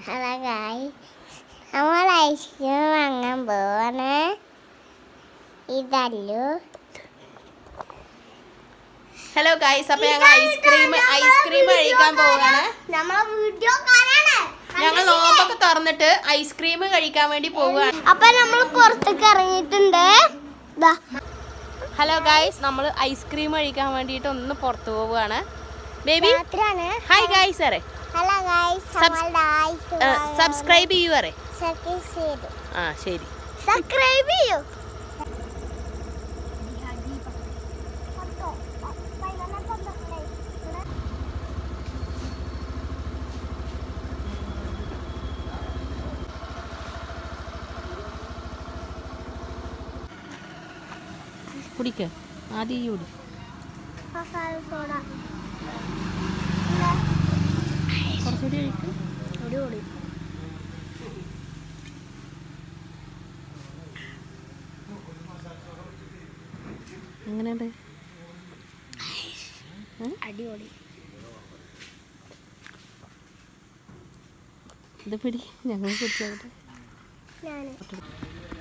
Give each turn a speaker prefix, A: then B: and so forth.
A: Halo guys, നമ്മൾ ice cream വാങ്ങാൻ പോവാണ്. ഇതല്ലോ.
B: ഹലോ ഗൈസ്, അപ്പോൾ ഞങ്ങൾ ഐസ്ക്രീം കഴിക്കാൻ പോവാണ്.
A: നമ്മളെ വീഡിയോ കാണാണ്.
B: ഞങ്ങൾ നോമ്പൊക്കെ തുറന്നിട്ട് ഐസ്ക്രീം കഴിക്കാൻ വേണ്ടി പോവുകയാണ്.
A: അപ്പോൾ നമ്മൾ പുറത്തേക്ക് ഇറങ്ങിയിട്ടുണ്ട്.
B: ഹലോ ഗൈസ്, നമ്മൾ ഐസ്ക്രീം കഴിക്കാൻ വേണ്ടിയിട്ട് ഒന്ന് പുറത്തു പോവുകയാണ്. ബേബി ഹായ് ഗൈസ് അറേ.
A: ഹലോ ഗൈസ്,
B: സബ്സ്ക്രൈബ് ചെയ്യൂ അറേ. ആ ശരി,
A: സബ്സ്ക്രൈബ് ചെയ്യൂ.
B: കുടിക്ക ആദ്യം കൂടി. കുറച്ചുകൂടി കഴിക്കും. എങ്ങനെയുണ്ട്?
A: അടിപൊളി.
B: ഇത് പിടി, ഞങ്ങൾ കുടിച്ചോട്ടെ.